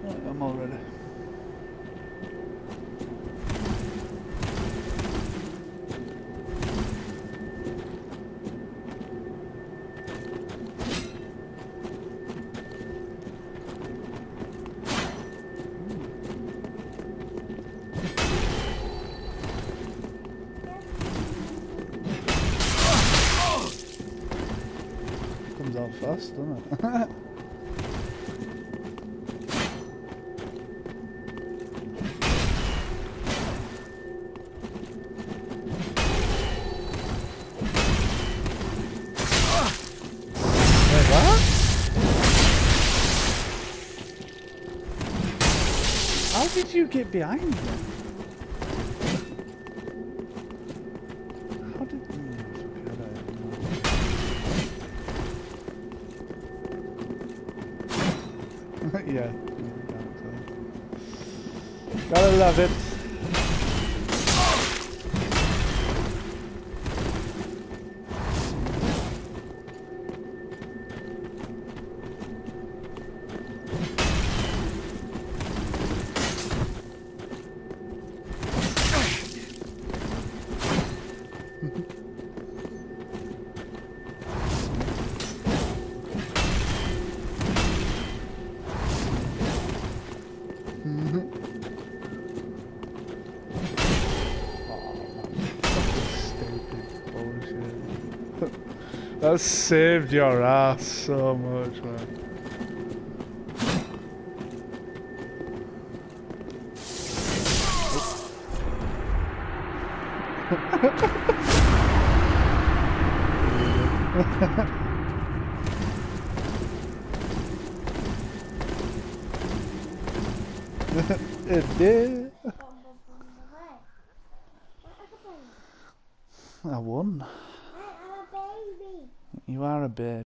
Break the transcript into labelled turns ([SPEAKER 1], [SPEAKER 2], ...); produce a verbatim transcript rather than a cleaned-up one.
[SPEAKER 1] I'm all ready. Comes out fast, doesn't it? How did you get behind me? How did you... Yeah. Gotta love it. That saved your ass so much, man. It did. I won. You are a baby.